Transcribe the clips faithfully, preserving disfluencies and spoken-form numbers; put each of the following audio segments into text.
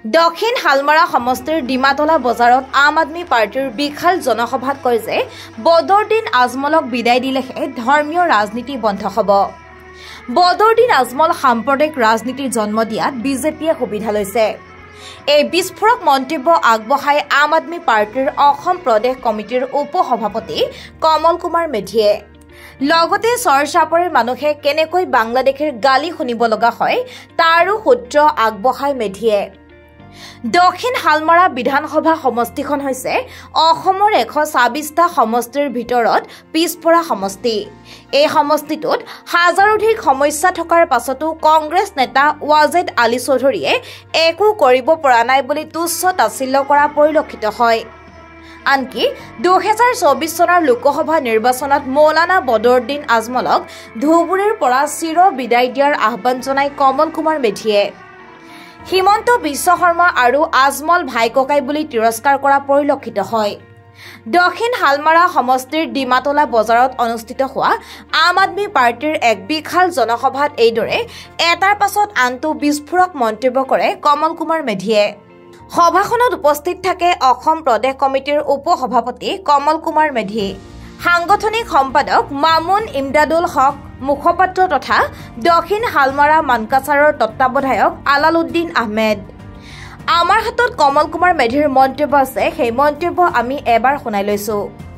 দক্ষিণ হালমাৰা সমষ্টিৰ ডিমাতলা বজাৰত আম আদমি পাৰ্টিৰ বিশাল জনসভাত কয় যে বদৰুদ্দিন আজমলক বিদায় দিলেহে ধৰ্মীয় ৰাজনীতি বন্ধ হ'ব। বদৰুদ্দিন আজমল সাম্প্ৰদায়িক ৰাজনীতিৰ জন্ম দিয়াত বিজেপিয়ে সুবিধা লৈছে। এই বিস্ফোৰক মন্তব্য আগবঢ়াই আম আদমি পাৰ্টিৰ অসম প্ৰদেশ কমিটিৰ উপ সভাপতি কমল কুমাৰ মেধিয়ে লগতে চৰচাপৰিৰ মানুহে কেনেকৈ বাংলাদেশৰ গালি শুনিব লগা হয় তাৰো সূত্ৰ আগবঢ়াই মেধিয়ে। দক্ষিণ হালমাৰা বিধানসভা সমষ্টিখন হৈছে অসমৰ এশ ছাব্বিছটা সমষ্টিৰ ভিতৰত পিছপৰা সমষ্টি। এই সমষ্টিটোত হাজাৰোধিক সমস্যা থকাৰ পাছতো কংগ্ৰেছ নেতা ৱাজেদ আলী চৌধুৰীয়ে একো কৰিব পৰা নাই বুলি তুচ্ছ তাচ্ছিল্য কৰা পৰিলক্ষিত হয়। আনকি দুহেজাৰ চৌবিছ চনৰ লোকসভা নিৰ্বাচনত মৌলানা বদৰুদ্দিন আজমলক ধুবুৰীৰ পৰা চিৰ বিদায় দিয়াৰ আহ্বান জনাই কমল কুমাৰ মেধিয়ে হিমন্ত বিশ্ব শৰ্মা আৰু আজমল ভাই ককাই বুলি তিৰস্কাৰ কৰা পৰিলক্ষিত হয়। দক্ষিণ হালমাৰা সমষ্টিৰ ডিমাতলা বজাৰত অনুষ্ঠিত হোৱা আম আদমি পাৰ্টিৰ এক বিশাল জনসভাত এইদৰে এটাৰ পাছত আনটো বিস্ফোৰক মন্তব্য কৰে কমল কুমাৰ মেধিয়ে। সভাখনত উপস্থিত থাকে অসম প্ৰদেশ কমিটিৰ উপ সভাপতি কমল কুমাৰ মেধি, সাংগঠনিক সম্পাদক মামুন ইমদাদুল হক, মুখপাত্ৰ তথা দক্ষিণ হালমাৰা মানকাছাৰৰ তত্ত্বাৱধায়ক আলালুদ্দিন আহমেদ। আমাৰ হাতত কমল কুমাৰ মেধিৰ মন্তব্য আছে, সেই মন্তব্য আমি এবাৰ শুনাই লৈছো।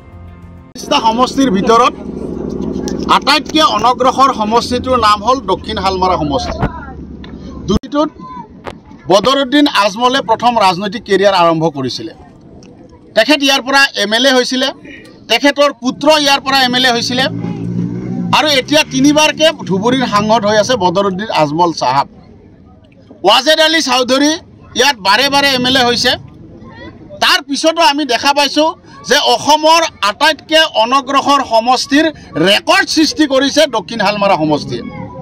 সমষ্টিৰ ভিতৰত আটাইতকৈ অনগ্ৰসৰ সমষ্টিটোৰ নাম হ'ল দক্ষিণ হালমাৰা সমষ্টি। দুইটোত বদৰুদ্দিন আজমলে প্ৰথম ৰাজনৈতিক কেৰিয়াৰ আৰম্ভ কৰিছিলে। তেখেত ইয়াৰ পৰা এম এল এ হৈছিলে, তেখেতৰ পুত্ৰ ইয়াৰ পৰা এম এল এ হৈছিলে আৰু এতিয়া তিনিবাৰকৈ ধুবুৰীৰ সাংসদ হৈ আছে বদৰুদ্দিন আজমল চাহাব। ৱাজেদ আলী চৌধুৰী ইয়াত বাৰে বাৰে এম এল এ হৈছে। তাৰ পিছতো আমি দেখা পাইছোঁ যে অসমৰ আটাইতকৈ অনগ্ৰসৰ সমষ্টিৰ ৰেকৰ্ড সৃষ্টি কৰিছে দক্ষিণ হালমাৰা সমষ্টিয়ে।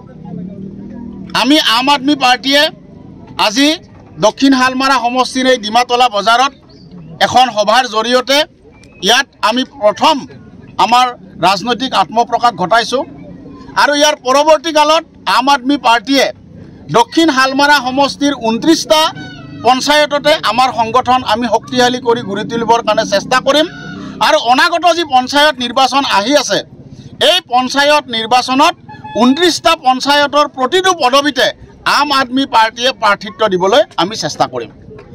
আমি আম আদমি পাৰ্টিয়ে আজি দক্ষিণ হালমাৰা সমষ্টিৰ এই ডিমাতলা বজাৰত এখন সভাৰ জৰিয়তে ইয়াত আমি প্ৰথম আমাৰ ৰাজনৈতিক আত্মপ্ৰকাশ ঘটাইছোঁ আৰু ইয়াৰ পৰৱৰ্তী কালত আম আদমি পাৰ্টিয়ে দক্ষিণ হালমাৰা সমষ্টিৰ ঊনত্ৰিছটা পঞ্চায়ততে আমাৰ সংগঠন আমি শক্তিশালী কৰি গঢ়ি তুলিবৰ কাৰণে চেষ্টা কৰিম আৰু অনাগত যি পঞ্চায়ত নিৰ্বাচন আহি আছে এই পঞ্চায়ত নিৰ্বাচনত ঊনত্ৰিছটা পঞ্চায়তৰ প্ৰতিটো পদবীতে আম আদমি পাৰ্টিয়ে প্ৰাৰ্থিত্ব দিবলৈ আমি চেষ্টা কৰিম।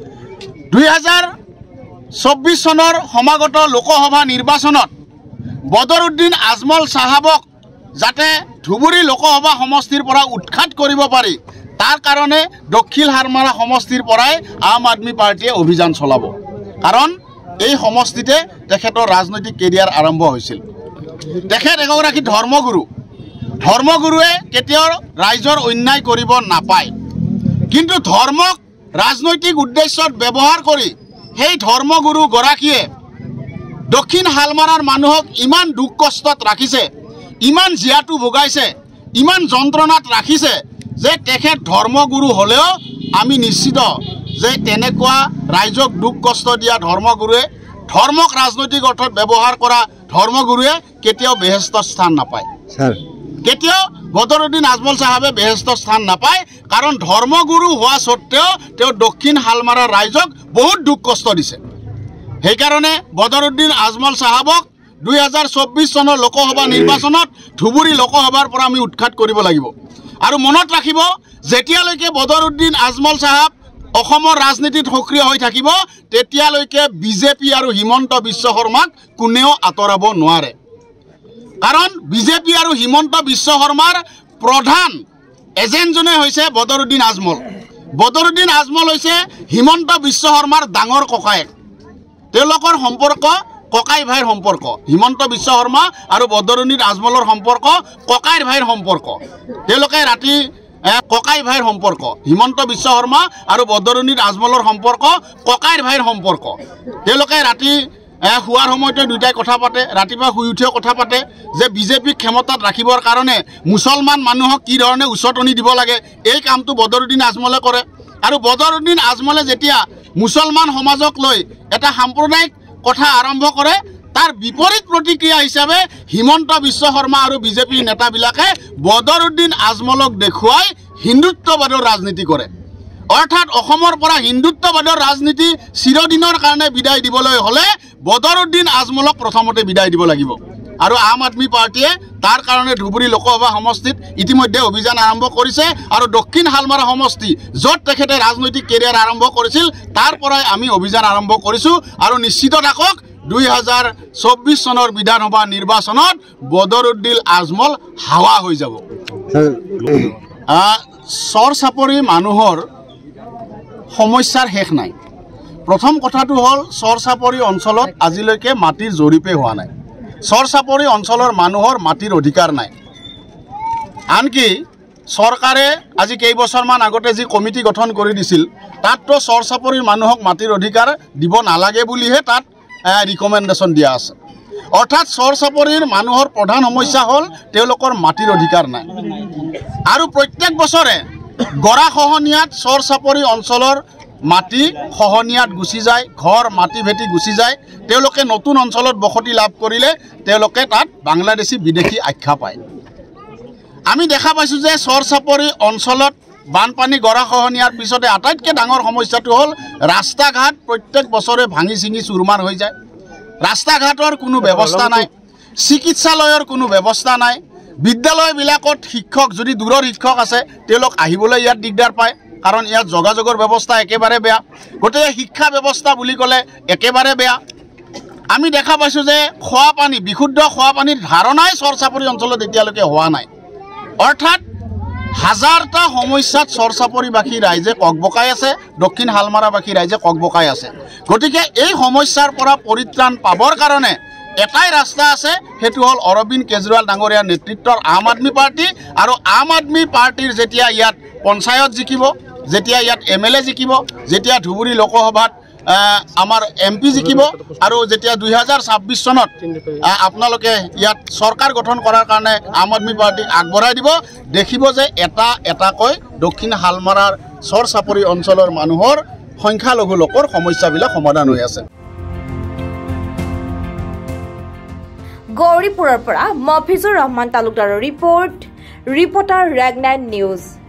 দুই হাজাৰ চৌব্বিছ চনৰ সমাগত লোকসভা নিৰ্বাচনত বদৰুদ্দিন আজমল চাহাবক যাতে ধুবুৰী লোকসভা সমষ্টিৰ পৰা উৎখাত কৰিব পাৰি তাৰ কাৰণে দক্ষিণ হালমাৰা সমষ্টিৰ পৰাই আম আদমি পাৰ্টিয়ে অভিযান চলাব। কাৰণ এই সমষ্টিতে তেখেতৰ ৰাজনৈতিক কেৰিয়াৰ আৰম্ভ হৈছিল। তেখেত এগৰাকী ধৰ্মগুৰু। ধৰ্মগুৰুৱে কেতিয়াও ৰাইজৰ অন্যায় কৰিব নাপায়, কিন্তু ধৰ্মক ৰাজনৈতিক উদ্দেশ্যত ব্যৱহাৰ কৰি সেই ধৰ্মগুৰুগৰাকীয়ে দক্ষিণ হালমাৰাৰ মানুহক ইমান দুখ কষ্টত ৰাখিছে, ইমান জীয়াটো ভোগাইছে, ইমান যন্ত্ৰণাত ৰাখিছে যে তেখেত ধৰ্মগুৰু হ'লেও আমি নিশ্চিত যে তেনেকুৱা ৰাইজক দুখ কষ্ট দিয়া ধৰ্মগুৰুৱে, ধৰ্মক ৰাজনৈতিক অৰ্থত ব্যৱহাৰ কৰা ধৰ্মগুৰুৱে কেতিয়াও বেহেস্ত স্থান নাপায়। ছাৰ কেতিয়াও বদৰুদ্দিন আজমল চাহাবে বেহেস্ত স্থান নাপায়, কাৰণ ধৰ্মগুৰু হোৱা স্বত্তেও তেওঁ দক্ষিণ হালমাৰাৰ ৰাইজক বহুত দুখ কষ্ট দিছে। সেইকাৰণে বদৰুদ্দিন আজমল চাহাবক দুই হাজাৰ চৌব্বিছ চনৰ লোকসভা নিৰ্বাচনত ধুবুৰী লোকসভাৰ পৰা আমি উৎখাত কৰিব লাগিব। আৰু মনত ৰাখিব, যেতিয়ালৈকে বদৰুদ্দিন আজমল চাহাব অসমৰ ৰাজনীতিত সক্ৰিয় হৈ থাকিব তেতিয়ালৈকে বিজেপি আৰু হিমন্ত বিশ্ব শৰ্মাক কোনেও আঁতৰাব নোৱাৰে। কাৰণ বিজেপি আৰু হিমন্ত বিশ্ব শৰ্মাৰ প্ৰধান এজেণ্টজনে হৈছে বদৰুদ্দিন আজমল। বদৰুদ্দিন আজমল হৈছে হিমন্ত বিশ্ব শৰ্মাৰ ডাঙৰ ককায়েক। তেওঁলোকৰ সম্পৰ্ক ককাই ভাইৰ সম্পৰ্ক। হিমন্ত বিশ্ব শৰ্মা আৰু বদৰুদ্দিন আজমলৰ সম্পৰ্ক ককাইৰ ভাইৰ সম্পৰ্ক। তেওঁলোকে ৰাতি ককাই ভাইৰ সম্পৰ্ক। হিমন্ত বিশ্ব শৰ্মা আৰু বদৰুদ্দিন আজমলৰ সম্পৰ্ক ককাইৰ ভাইৰ সম্পৰ্ক। তেওঁলোকে ৰাতি শুৱাৰ সময়তে দুটাই কথা পাতে, ৰাতিপুৱা শুই উঠিও কথা পাতে যে বিজেপিক ক্ষমতাত ৰাখিবৰ কাৰণে মুছলমান মানুহক কি ধৰণে উচতনি দিব লাগে এই কামটো বদৰুদ্দিন আজমলে কৰে। আৰু বদৰুদ্দিন আজমলে যেতিয়া মুছলমান সমাজক লৈ এটা সাম্প্ৰদায়িক কথা আৰম্ভ কৰে তাৰ বিপৰীত প্ৰতিক্ৰিয়া হিচাপে হিমন্ত বিশ্ব শৰ্মা আৰু বিজেপিৰ নেতাবিলাকে বদৰুদ্দিন আজমলক দেখুৱাই হিন্দুত্ববাদৰ ৰাজনীতি কৰে। অৰ্থাৎ অসমৰ পৰা হিন্দুত্ববাদৰ ৰাজনীতি চিৰদিনৰ কাৰণে বিদায় দিবলৈ হ'লে বদৰুদ্দিন আজমলক প্ৰথমতে বিদায় দিব লাগিব আৰু আম আদমি পাৰ্টিয়ে তাৰ কাৰণে ধুবুৰী লোকসভা সমষ্টিত ইতিমধ্যে অভিযান আৰম্ভ কৰিছে আৰু দক্ষিণ হালমাৰা সমষ্টি য'ত তেখেতে ৰাজনৈতিক কেৰিয়াৰ আৰম্ভ কৰিছিল তাৰ পৰাই আমি অভিযান আৰম্ভ কৰিছোঁ আৰু নিশ্চিত থাকক দুই হাজাৰ চৌব্বিছ চনৰ বিধানসভা নিৰ্বাচনত বদৰুদ্দিন আজমল হাৱা হৈ যাব। চৰ চাপৰি মানুহৰ সমস্যাৰ শেষ নাই। প্ৰথম কথাটো হ'ল চৰ চাপৰি অঞ্চলত আজিলৈকে মাটিৰ জৰীপে হোৱা নাই। চৰ চাপৰি অঞ্চলৰ মানুহৰ মাটিৰ অধিকাৰ নাই। আনকি চৰকাৰে আজি কেইবছৰমান আগতে যি কমিটি গঠন কৰি দিছিল তাততো চৰ চাপৰিৰ মানুহক মাটিৰ অধিকাৰ দিব নালাগে বুলিহে তাত ৰিকমেণ্ডেশ্যন দিয়া আছে। অৰ্থাৎ চৰ চাপৰিৰ মানুহৰ প্ৰধান সমস্যা হ'ল তেওঁলোকৰ মাটিৰ অধিকাৰ নাই। আৰু প্ৰত্যেক বছৰে গৰা খহনীয়াত চৰ চাপৰি অঞ্চলৰ মাটি খহনীয়াত গুচি যায়, ঘৰ মাটি ভেটি গুচি যায়। তেওঁলোকে নতুন অঞ্চলত বসতি লাভ কৰিলে তেওঁলোকে তাত বাংলাদেশী বিদেশী আখ্যা পায়। আমি দেখা পাইছোঁ যে চৰ চাপৰি অঞ্চলত বানপানী গৰা খহনীয়াৰ পিছতে আটাইতকৈ ডাঙৰ সমস্যাটো হ'ল ৰাস্তা ঘাট প্ৰত্যেক বছৰে ভাঙি ছিঙি চুৰমাৰ হৈ যায়। ৰাস্তা ঘাটৰ কোনো ব্যৱস্থা নাই, চিকিৎসালয়ৰ কোনো ব্যৱস্থা নাই। বিদ্যালয়বিলাকত শিক্ষক যদি দূৰৰ শিক্ষক আছে তেওঁলোক আহিবলৈ ইয়াত দিগদাৰ পায়, কাৰণ ইয়াত যোগাযোগৰ ব্যৱস্থা একেবাৰে বেয়া। গতিকে শিক্ষা ব্যৱস্থা বুলি ক'লে একেবাৰে বেয়া। আমি দেখা পাইছোঁ যে খোৱা পানী, বিশুদ্ধ খোৱা পানীৰ ধাৰণাই চৰ চাপৰি অঞ্চলত এতিয়ালৈকে হোৱা নাই। অৰ্থাৎ হাজাৰটা সমস্যাত চৰ চাপৰিবাসী ৰাইজে ককবকাই আছে, দক্ষিণ হালমাৰাবাসী ৰাইজে ককবকাই আছে। গতিকে এই সমস্যাৰ পৰা পৰিত্ৰাণ পাবৰ কাৰণে এটাই ৰাস্তা আছে, সেইটো হ'ল অৰবিন্দ কেজৰিৱাল ডাঙৰীয়াৰ নেতৃত্বৰ আম আদমি পাৰ্টি। আৰু আম আদমি পাৰ্টিৰ যেতিয়া ইয়াত পঞ্চায়ত জিকিব, যেতিয়া ইয়াত এম এল এ জিকিব, যেতিয়া ধুবুৰী লোকসভাত আমাৰ এম পি জিকিব আৰু যেতিয়া দুই হাজাৰ ছাব্বিছ চনত আপোনালোকে ইয়াত চৰকাৰ গঠন কৰাৰ কাৰণে আম আদমি পাৰ্টিক আগবঢ়াই দিব, দেখিব যে এটা এটাকৈ দক্ষিণ হালমাৰাৰ চৰ চাপৰি অঞ্চলৰ মানুহৰ সংখ্যালঘু লোকৰ সমস্যাবিলাক সমাধান হৈ আছে। গৌৰীপুৰৰ পৰা মফিজুৰ ৰহমান তালুকদাৰৰ ৰিপৰ্ট, ৰিপৰ্টাৰ ৰেগনাইট নিউজ।